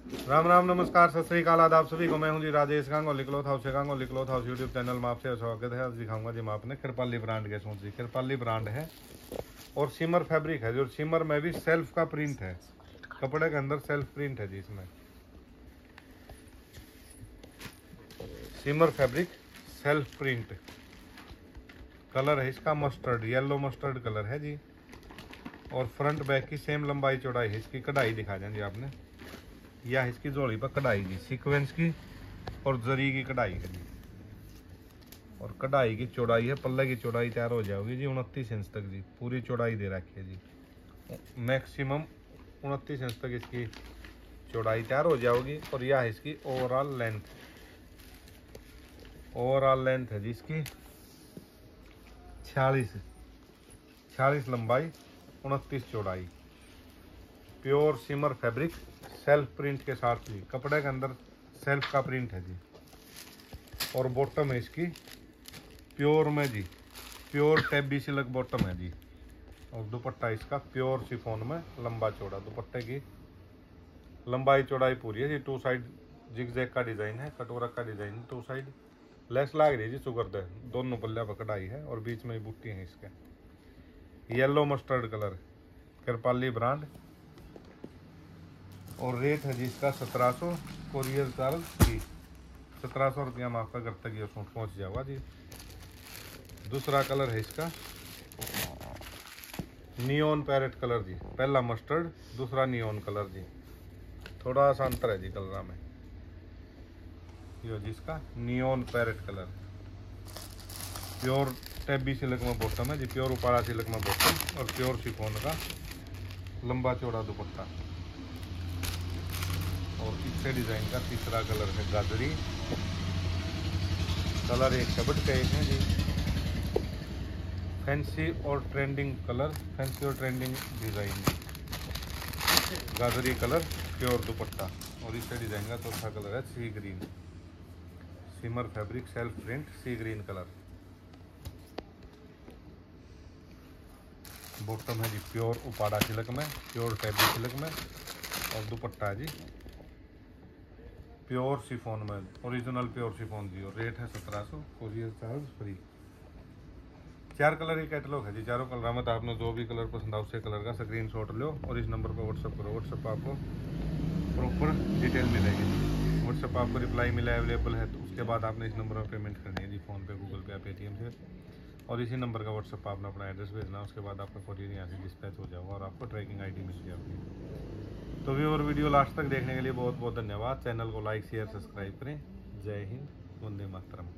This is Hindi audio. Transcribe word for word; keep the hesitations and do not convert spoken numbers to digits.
राम राम नमस्कार सत श्री अकाल आदाब सभी को। मैं हूं जी राजेश गांगुली क्लॉथ हाउस से Ganguly cloth house YouTube channel में आपसे स्वागत है। आज दिखाऊंगा जी मैं आपने कृपाली ब्रांड के सूट जी। कृपाली ब्रांड है और सिमर फैब्रिक है जो सिमर में भी सेल्फ का प्रिंट है, कपड़े के अंदर सेल्फ प्रिंट है जी। इसमें shimmer fabric self print colour है इसका मस्टर्ड, येलो मस्टर्ड कलर है जी। और फ्रंट बैक की सेम लंबाई चौड़ाई है। इसकी कढ़ाई दिखा देंगे आपने, यह इसकी जोड़ी पर कढ़ाई जी सीक्वेंस की और जरी की कढ़ाई है जी। और कढ़ाई की चौड़ाई है, पल्ले की चौड़ाई तैयार हो जाएगी जी उनतीस इंच तक जी। पूरी चौड़ाई दे रखी है जी, मैक्सिमम उनतीस इंच तक इसकी चौड़ाई तैयार हो जाएगी। और यह है इसकी ओवरऑल लेंथ, ओवरऑल लेंथ है जी इसकी छियालीस छियालीस लंबाई उनतीस चौड़ाई। Pure shimmer fabric self print के साथ जी, कपड़े के अंदर सेल्फ का प्रिंट है जी। और बॉटम है इसकी प्योर में जी, प्योर टैबी सिल्क बॉटम है जी। और दुपट्टा इसका प्योर शिफॉन में लंबा चौड़ा, दुपट्टे की लंबाई चौड़ाई पूरी है जी। टू साइड जिगजैग का डिजाइन है, कटोरा का डिजाइन, टू साइड लेस लाग रही है जी सुगर दे, दोनों पल्ले पर कढ़ाई है और बीच में बूटी है इसके। Yellow mustard colour, Kripali brand. और रेट है जी इसका सत्रह सौ, कोरियर चार्ज फ्री। सत्रह सौ रुपया में आपका घर तक ये सूट पहुँच जाएगा जी। दूसरा कलर है इसका नियॉन पैरेट कलर जी। पहला मस्टर्ड, दूसरा नियॉन कलर जी। थोड़ा सा अंतर है जी कलर में। ये जी इसका neon parrot colour, pure tabby silk में बॉटम है जी, प्योर उपाड़ा सिल्क में बॉटम और प्योर शिफॉन का लंबा चौड़ा दुपट्टा। और इससे डिजाइन का तीसरा कलर है गाजरी कलर, एक शबट का एक है जी। फैंसी और ट्रेंडिंग कलर, फैंसी और ट्रेंडिंग डिजाइन, गाजरी कलर, प्योर दुपट्टा। और इससे डिजाइन का चौथा कलर है sea green, shimmer fabric self print sea green colour. Bottom है जी प्योर उपाड़ा सिल्क में, प्योर टैबी सिल्क में। और दुपट्टा है जी प्योर शिफॉन में, ओरिजिनल प्योर शिफॉन जी। और रेट है सत्रह सौ, कोरियर चार्ज फ्री। चार कलर ही कैटलॉग है जी, चारों कलर में तो आपने जो भी कलर पसंद है उसे कलर का स्क्रीनशॉट लो और इस नंबर पर व्हाट्सअप करो। व्हाट्सअप पर आपको प्रॉपर डिटेल मिलेगी। व्हाट्सअप पर आपको रिप्लाई मिला अवेलेबल है तो उसके बाद आपने इस नंबर पर पेमेंट करनी है जी, फ़ोन पे, गूगल पे या पेटीएम से। और इसी नंबर का व्हाट्सअप पर आपने अपना एड्रेस भेजना, उसके बाद आपका कोरियर यहाँ से डिस्पैच हो जाएगा और आपको ट्रैकिंग आई डी मिल जाएगी। तो भी और वीडियो लास्ट तक देखने के लिए बहुत बहुत धन्यवाद। चैनल को लाइक शेयर सब्सक्राइब करें। जय हिंद, वंदे मातरम।